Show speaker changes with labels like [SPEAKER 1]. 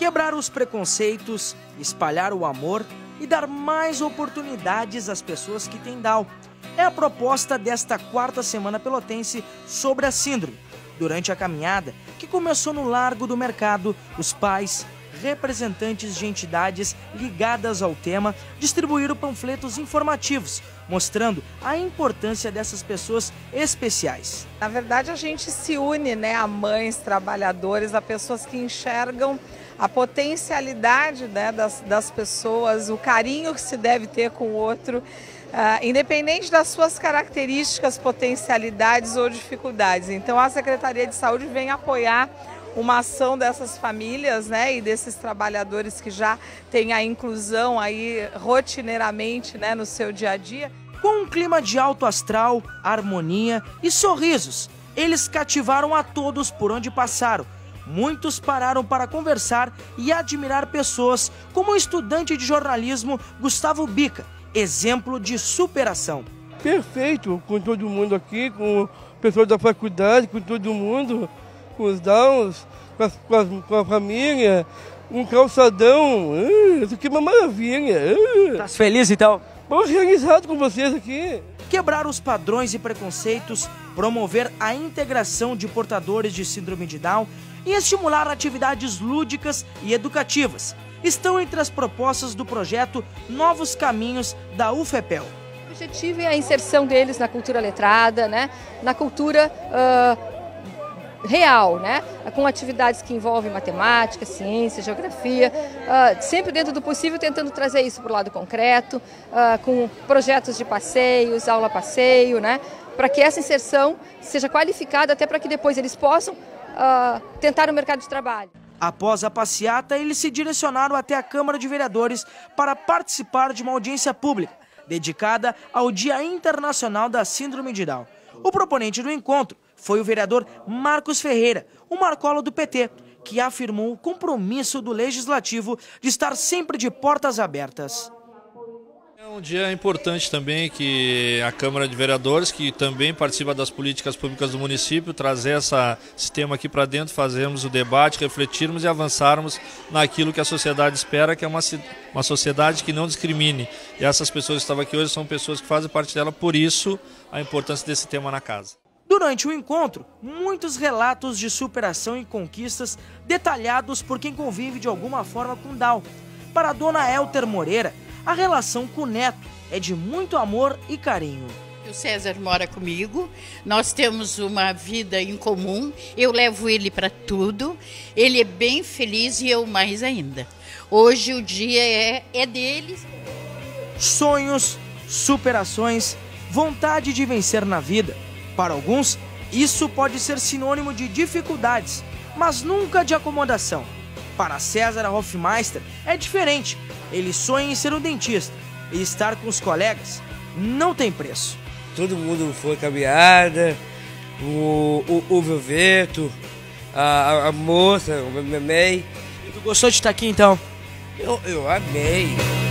[SPEAKER 1] Quebrar os preconceitos, espalhar o amor e dar mais oportunidades às pessoas que têm Down. É a proposta desta quarta semana pelotense sobre a síndrome. Durante a caminhada, que começou no Largo do Mercado, os pais, representantes de entidades ligadas ao tema, distribuíram panfletos informativos, mostrando a importância dessas pessoas especiais.
[SPEAKER 2] Na verdade, a gente se une, né, a mães, trabalhadores, a pessoas que enxergam a potencialidade, né, das pessoas, o carinho que se deve ter com o outro, independente das suas características, potencialidades ou dificuldades. Então, a Secretaria de Saúde vem apoiar uma ação dessas famílias, né, e desses trabalhadores que já têm a inclusão aí rotineiramente, né, no seu dia a dia.
[SPEAKER 1] Com um clima de alto astral, harmonia e sorrisos, eles cativaram a todos por onde passaram. Muitos pararam para conversar e admirar pessoas como o estudante de jornalismo Gustavo Bica, exemplo de superação.
[SPEAKER 3] Perfeito, com todo mundo aqui, com pessoas da faculdade, com todo mundo, com os Downs, com a família, um calçadão, isso aqui é uma maravilha.
[SPEAKER 1] Tá feliz então?
[SPEAKER 3] Estou realizado com vocês aqui.
[SPEAKER 1] Quebrar os padrões e preconceitos, promover a integração de portadores de síndrome de Down e estimular atividades lúdicas e educativas estão entre as propostas do projeto Novos Caminhos da UFEPEL.
[SPEAKER 4] O objetivo é a inserção deles na cultura letrada, né? Na cultura real, né? Com atividades que envolvem matemática, ciência, geografia, sempre dentro do possível tentando trazer isso para o lado concreto, com projetos de passeios, aula-passeio, né? Para que essa inserção seja qualificada até para que depois eles possam tentar o mercado de trabalho.
[SPEAKER 1] Após a passeata, eles se direcionaram até a Câmara de Vereadores para participar de uma audiência pública dedicada ao Dia Internacional da Síndrome de Down. O proponente do encontro foi o vereador Marcos Ferreira, o marcolo do PT, que afirmou o compromisso do Legislativo de estar sempre de portas abertas.
[SPEAKER 5] É um dia importante também que a Câmara de Vereadores, que também participa das políticas públicas do município, trazer esse tema aqui para dentro, fazermos o debate, refletirmos e avançarmos naquilo que a sociedade espera, que é uma sociedade que não discrimine. E essas pessoas que estavam aqui hoje são pessoas que fazem parte dela, por isso a importância desse tema na casa.
[SPEAKER 1] Durante o encontro, muitos relatos de superação e conquistas detalhados por quem convive de alguma forma com Down. Para a dona Elter Moreira, a relação com o neto é de muito amor e carinho.
[SPEAKER 6] O César mora comigo, nós temos uma vida em comum, eu levo ele para tudo, ele é bem feliz e eu mais ainda. Hoje o dia é dele.
[SPEAKER 1] Sonhos, superações, vontade de vencer na vida. Para alguns, isso pode ser sinônimo de dificuldades, mas nunca de acomodação. Para César Hofmeister é diferente. Ele sonha em ser um dentista e estar com os colegas não tem preço.
[SPEAKER 3] Todo mundo foi caminhada, o Velveto, a moça, o Memei.
[SPEAKER 1] Tu gostou de estar aqui então?
[SPEAKER 3] Eu amei.